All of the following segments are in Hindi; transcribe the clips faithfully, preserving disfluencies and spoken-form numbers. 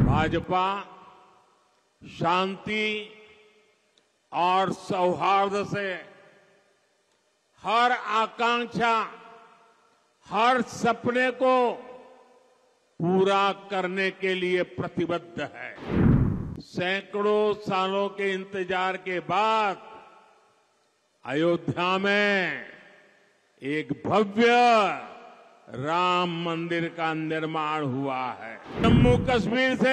भाजपा शांति और सौहार्द से हर आकांक्षा, हर सपने को पूरा करने के लिए प्रतिबद्ध है। सैकड़ों सालों के इंतजार के बाद अयोध्या में एक भव्य राम मंदिर का निर्माण हुआ है। जम्मू कश्मीर से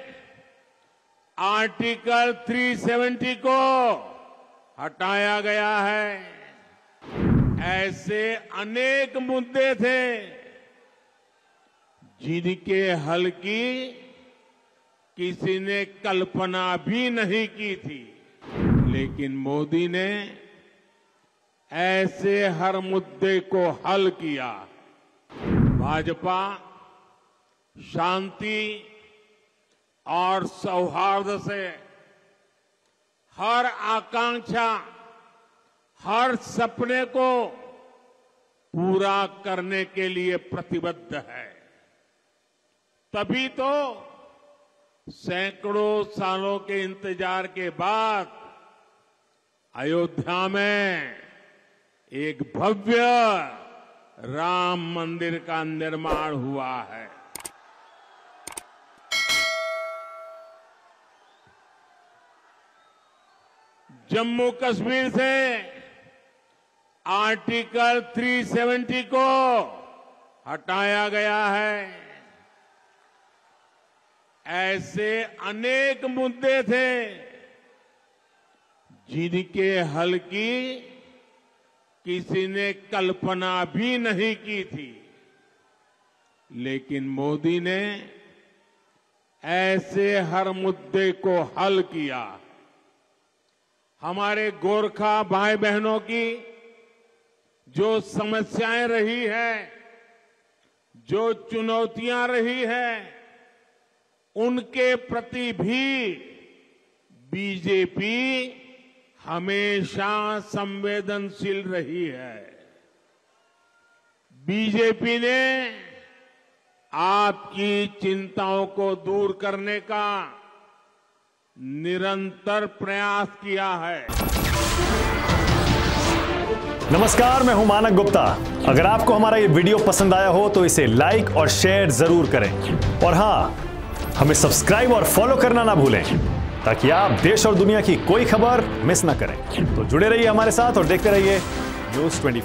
आर्टिकल तीन सौ सत्तर को हटाया गया है। ऐसे अनेक मुद्दे थे जिनके हल की किसी ने कल्पना भी नहीं की थी, लेकिन मोदी ने ऐसे हर मुद्दे को हल किया। भाजपा शांति और सौहार्द से हर आकांक्षा, हर सपने को पूरा करने के लिए प्रतिबद्ध है। तभी तो सैकड़ों सालों के इंतजार के बाद अयोध्या में एक भव्य राम मंदिर का निर्माण हुआ है। जम्मू कश्मीर से आर्टिकल तीन सौ सत्तर को हटाया गया है। ऐसे अनेक मुद्दे थे जिनके हल की किसी ने कल्पना भी नहीं की थी, लेकिन मोदी ने ऐसे हर मुद्दे को हल किया। हमारे गोरखा भाई बहनों की जो समस्याएं रही है, जो चुनौतियां रही है, उनके प्रति भी बीजेपी हमेशा संवेदनशील रही है। बीजेपी ने आपकी चिंताओं को दूर करने का निरंतर प्रयास किया है। नमस्कार, मैं हूं मानक गुप्ता। अगर आपको हमारा ये वीडियो पसंद आया हो तो इसे लाइक और शेयर जरूर करें, और हां, हमें सब्सक्राइब और फॉलो करना ना भूलें ताकि आप देश और दुनिया की कोई खबर मिस ना करें। तो जुड़े रहिए हमारे साथ और देखते रहिए न्यूज़ चौबीस।